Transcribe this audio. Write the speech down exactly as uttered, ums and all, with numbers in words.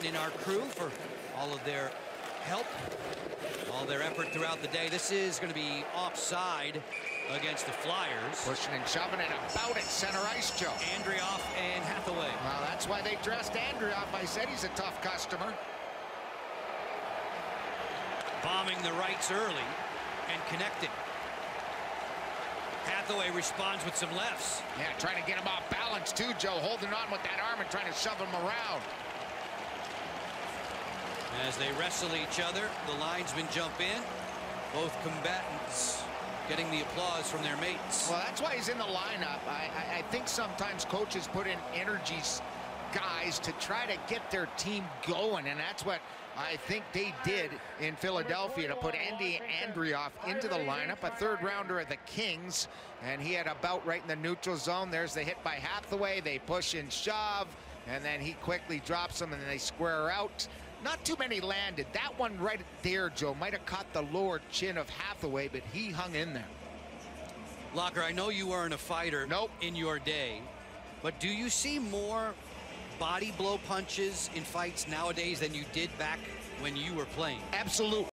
in our crew for all of their help, all their effort throughout the day. This is going to be offside against the Flyers. Pushing and shoving it about at center ice, Joe. Andrioff and Hathaway. Well, that's why they dressed Andrioff. I said he's a tough customer. Bombing the rights early and connecting. Hathaway responds with some lefts. Yeah, trying to get him off balance too, Joe. Holding on with that arm and trying to shove him around. As they wrestle each other, the linesmen jump in. Both combatants getting the applause from their mates. Well, that's why he's in the lineup. I, I, I think sometimes coaches put in energy guys to try to get their team going, and that's what I think they did in Philadelphia, to put Andy Andrioff into the lineup, a third rounder of the Kings, and he had a bout right in the neutral zone. There's the hit by Hathaway. They push and shove, and then he quickly drops them, and then they square out. Not too many landed. That one right there, Joe, might have caught the lower chin of Hathaway, but he hung in there. Locker, I know you weren't a fighter nope. in your day, but do you see more body blow punches in fights nowadays than you did back when you were playing? Absolutely.